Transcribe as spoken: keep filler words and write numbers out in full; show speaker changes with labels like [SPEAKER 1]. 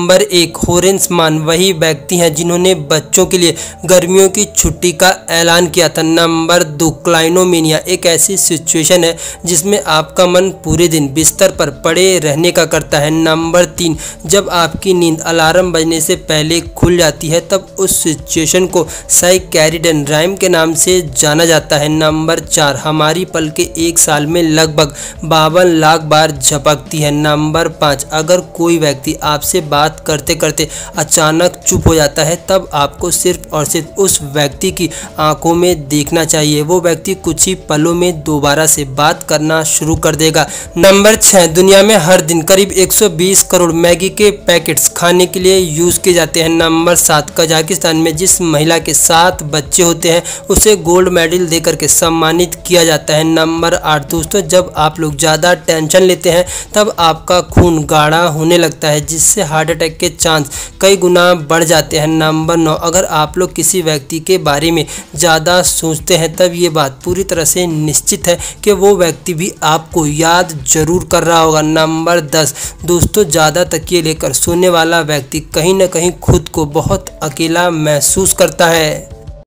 [SPEAKER 1] Number एक, होरेंसमान वही व्यक्ति हैं जिन्होंने बच्चों के लिए गर्मियों की छुट्टी का ऐलान किया था। नंबर दो, क्लाइनोमेनिया एक ऐसी सिचुएशन है जिसमें आपका मन पूरे दिन बिस्तर पर पड़े रहने का करता है। नंबर तीन, जब आपकी नींद अलार्म बजने से पहले खुल जाती है तब उस सिचुएशन को साइकैरिडन राइम के नाम से जाना जाता है। नंबर चार, हमारी पलकें एक साल में लगभग बावन लाख बार झपकती है। नंबर पाँच, अगर कोई व्यक्ति आपसे बात करते करते अचानक चुप हो जाता है तब आपको सिर्फ और सिर्फ उस व्यक्ति की आंखों में देखना चाहिए। वो व्यक्ति कुछ ही पलों में दोबारा से बात करना शुरू कर देगा। नंबर छः, दुनिया में हर दिन करीब एक सौ बीस करोड़ मैगी के पैकेट्स खाने के लिए यूज किए जाते हैं। नंबर सात, कजाकिस्तान में जिस महिला के सात बच्चे होते हैं उसे गोल्ड मेडल देकर के सम्मानित किया जाता है। नंबर आठ, दोस्तों जब आप लोग ज़्यादा टेंशन लेते हैं तब आपका खून गाढ़ा होने लगता है जिससे हार्ट अटैक के चांस कई गुना बढ़ जाते हैं। नंबर नौ, अगर आप लोग किसी व्यक्ति के बारे में ज़्यादा सोचते हैं तब ये बात पूरी तरह से निश्चित है कि वो व्यक्ति भी आपको याद जरूर कर रहा होगा। नंबर दस, दोस्तों ज़्यादा तकिए लेकर सोने वाला व्यक्ति कहीं ना कहीं खुद को बहुत अकेला महसूस करता है।